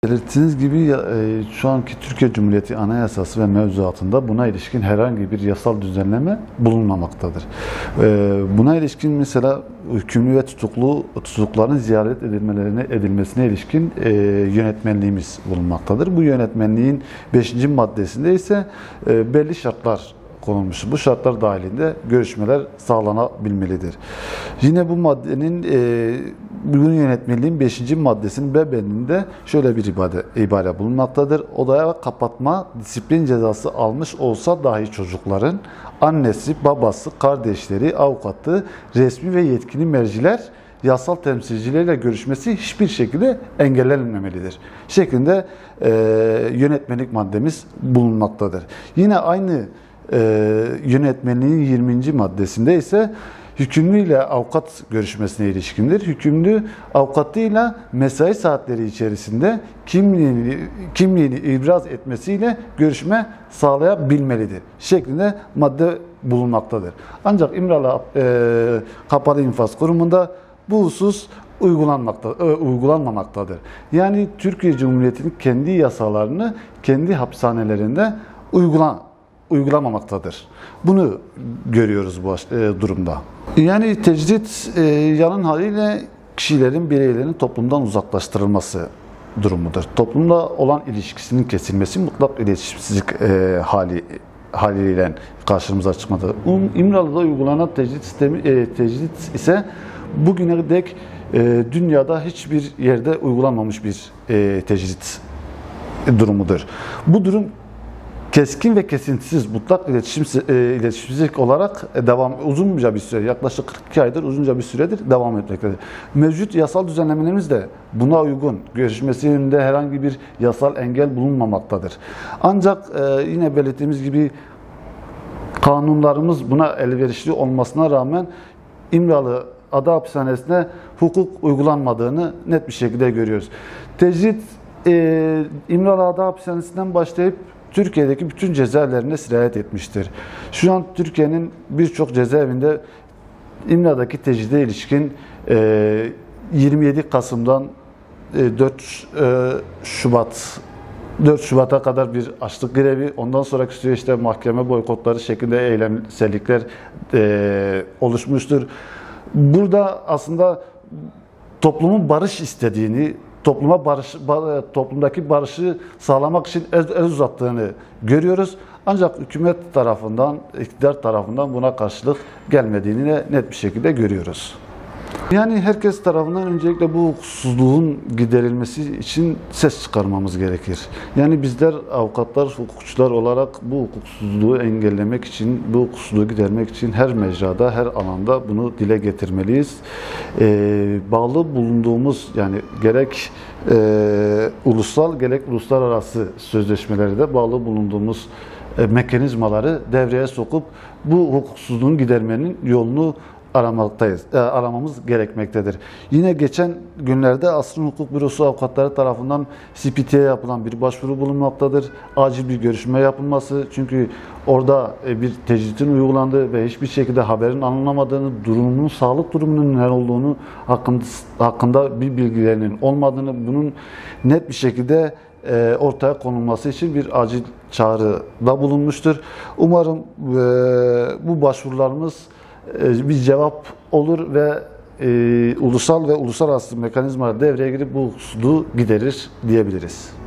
Belirttiğiniz gibi şu anki Türkiye Cumhuriyeti Anayasası ve mevzuatında buna ilişkin herhangi bir yasal düzenleme bulunmamaktadır. Buna ilişkin mesela hükümlü ve tutukluların ziyaret edilmesine ilişkin yönetmenliğimiz bulunmaktadır. Bu yönetmenliğin 5. maddesinde ise belli şartlar konulmuş. Bu şartlar dahilinde görüşmeler sağlanabilmelidir. Yine bu maddenin bu yönetmeliğin 5. maddesinin B bendinde şöyle bir ibare bulunmaktadır. Odaya kapatma disiplin cezası almış olsa dahi çocukların annesi, babası, kardeşleri, avukatı, resmi ve yetkili merciler yasal temsilcileriyle görüşmesi hiçbir şekilde engellenmemelidir şeklinde yönetmelik maddemiz bulunmaktadır. Yine aynı yönetmenliğin 20. maddesinde ise hükümlü ile avukat görüşmesine ilişkindir. Hükümlü avukatıyla mesai saatleri içerisinde kimliğini ibraz etmesiyle görüşme sağlayabilmelidir şeklinde madde bulunmaktadır. Ancak İmralı Kapalı İnfaz Kurumu'nda bu husus uygulanmamaktadır. Yani Türkiye Cumhuriyeti'nin kendi yasalarını kendi hapishanelerinde uygulamamaktadır. Bunu görüyoruz bu durumda. Yani tecrit yanın haliyle kişilerin, bireylerin toplumdan uzaklaştırılması durumudur. Toplumda olan ilişkisinin kesilmesi mutlak iletişimsizlik haliyle karşımıza çıkmadı. İmralı'da uygulanan tecrit ise bugüne dek dünyada hiçbir yerde uygulanmamış bir tecrit durumudur. Bu durum keskin ve kesintisiz, mutlak iletişimsizlik olarak uzunca bir süre, yaklaşık 42 aydır uzunca bir süredir devam etmektedir. Mevcut yasal düzenlemelerimiz de buna uygun, görüşmesi yönünde herhangi bir yasal engel bulunmamaktadır. Ancak yine belirttiğimiz gibi kanunlarımız buna elverişli olmasına rağmen İmralı Ada Hapishanesi'ne hukuk uygulanmadığını net bir şekilde görüyoruz. Tecrit İmralı Ada Hapishanesi'nden başlayıp Türkiye'deki bütün cezaevlerine sirayet etmiştir. Şu an Türkiye'nin birçok cezaevinde İmralı'daki tecride ilişkin 27 Kasım'dan 4 Şubat'a kadar bir açlık grevi, ondan sonraki süreçte mahkeme boykotları şeklinde eylemsellikler oluşmuştur. Burada aslında toplumun barış istediğini, toplumdaki barışı sağlamak için el uzattığını görüyoruz. Ancak hükümet tarafından, iktidar tarafından buna karşılık gelmediğini de net bir şekilde görüyoruz. Yani herkes tarafından öncelikle bu hukuksuzluğun giderilmesi için ses çıkarmamız gerekir. Yani bizler avukatlar, hukukçular olarak bu hukuksuzluğu engellemek için, bu hukuksuzluğu gidermek için her mecrada, her alanda bunu dile getirmeliyiz. Bağlı bulunduğumuz, yani gerek ulusal gerek uluslararası sözleşmelerde bağlı bulunduğumuz mekanizmaları devreye sokup bu hukuksuzluğun gidermenin yolunu aramamız gerekmektedir. Yine geçen günlerde Asrın Hukuk Bürosu avukatları tarafından CPT'ye yapılan bir başvuru bulunmaktadır. Acil bir görüşme yapılması, çünkü orada bir tecritin uygulandığı ve hiçbir şekilde haberin alınamadığını, durumunun, sağlık durumunun ne olduğunu hakkında bir bilgilerinin olmadığını, bunun net bir şekilde ortaya konulması için bir acil çağrıda bulunmuştur. Umarım bu başvurularımız bir cevap olur ve ulusal ve uluslararası mekanizmalar devreye girip bu hukuksuzluğu giderir diyebiliriz.